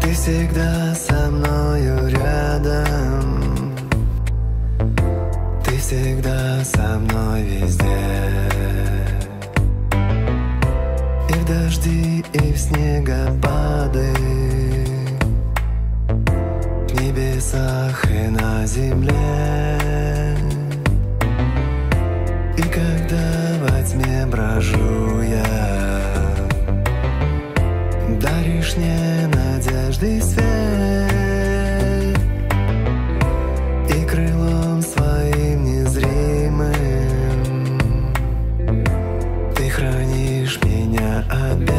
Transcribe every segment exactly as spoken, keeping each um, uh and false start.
Ты всегда со мною рядом, ты всегда со мной везде. И в дожди, и в снегопады, в небесах и на земле. И когда во тьме брожу я, даришь мне надежды свет, и крылом своим незримым ты хранишь меня от бед.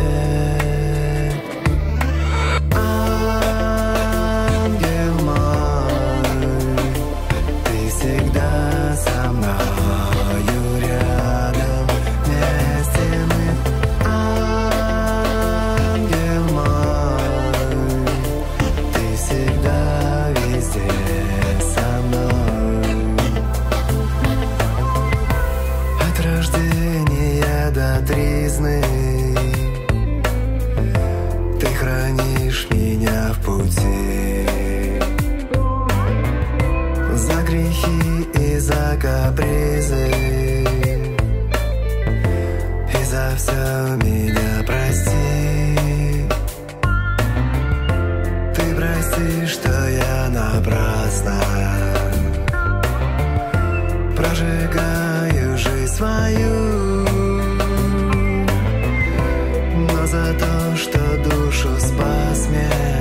Ангел мой, ты всегда со мною рядом, вместе мы. Ангел мой, ты всегда везде со мной. От рождения до тризны ты хранишь меня в пути. За грехи и за капризы, и за все меня прости. Ты прости, что я напрасно прожигаю жизнь свою, но за то, что душу спас мне,